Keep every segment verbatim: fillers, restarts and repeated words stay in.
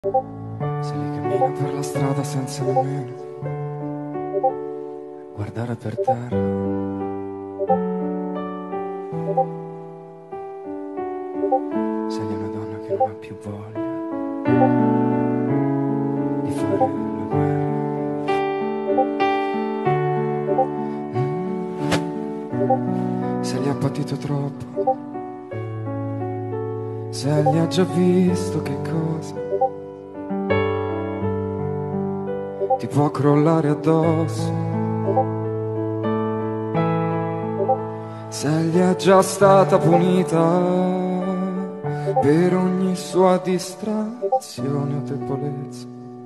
Se lei cammina per la strada senza nemmeno guardare per terra, se lei è una donna che non ha più voglia di fare la guerra, se gli ha patito troppo, se gli ha già visto che cosa ti può crollare addosso, se gli è già stata punita per ogni sua distrazione o debolezza,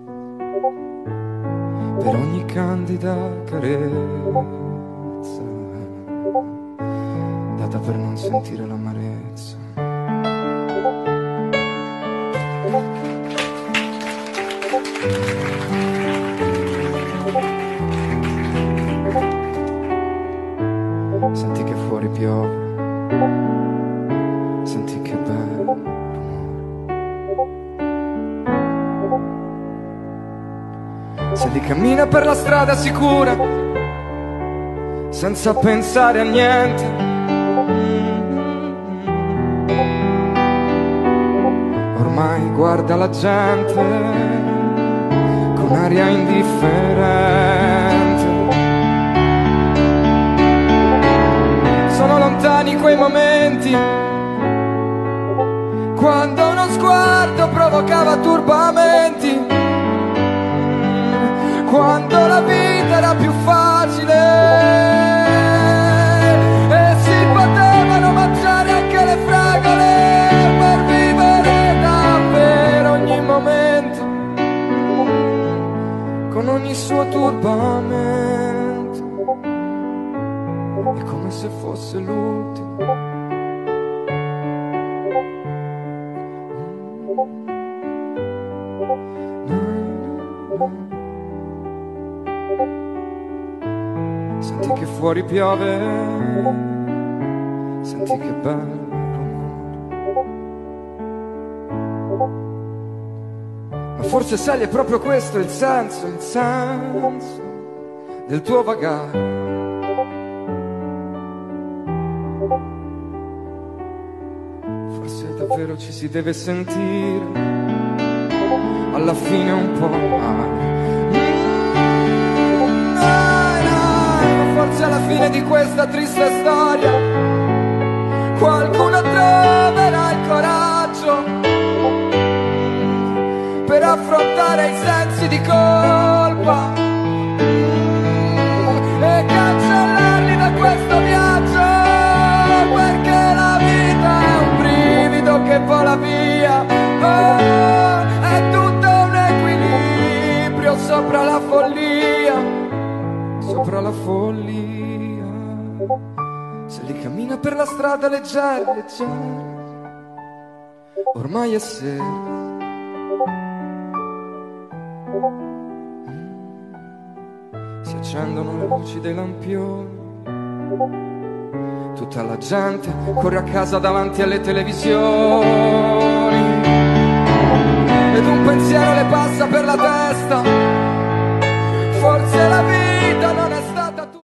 per ogni candida carezza data per non sentire l'amarezza. Senti che fuori piove, senti che bello rumore. Se li cammina per la strada sicura, senza pensare a niente, ormai guarda la gente con aria indifferente. Sono lontani quei momenti quando uno sguardo provocava turbamenti, quando la vita era più facile e si potevano mangiare anche le fragole per vivere davvero ogni momento con ogni suo turbamento. È come se fosse l'ultimo. Senti che fuori piove, senti che bello rumore. Ma forse sai, è proprio questo il senso, il senso del tuo vagare. Forse davvero ci si deve sentire alla fine un po' male. Mm, no, no, forse alla fine di questa triste storia qualcuno troverà il coraggio per affrontare i sensi di colpa mm, e cancellarli da questo viaggio, perché la vita è un brivido che vola via, oh, è tutto un equilibrio sopra la follia, sopra la follia. Se li cammina per la strada leggera, leggera, ormai è sera, si accendono le luci dei lampioni, tutta la gente corre a casa davanti alle televisioni ed un pensiero le passa per la testa, forse la vita